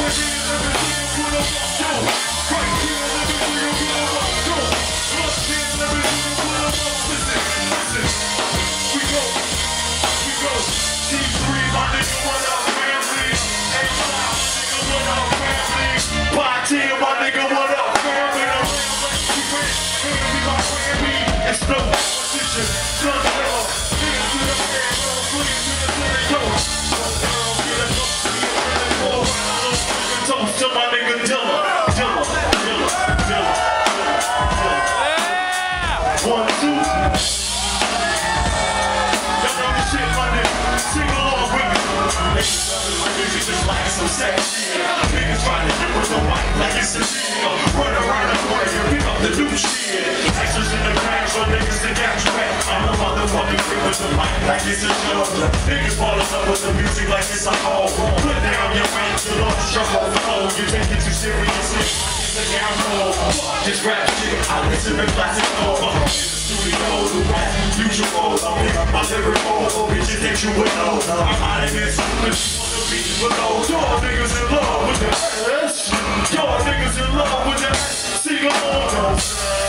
Niggas trying to get with the mic like it's a deal. Run around the corner and pick up the new shit. Extras in the crash for niggas to catch you back. I'm a motherfucking freak with the mic like it's a show. Niggas fall in love with the music like it's a hole. Put down your range, you lost your whole flow. You take it too seriously. It's a down roll. This rap shit, I listen to classic over. Studio, the rap, usual. My lyrical bitches that you would know. I'm out of this. Below, y'all niggas in love with the ass. Y'all niggas in love with the ass. Sing along.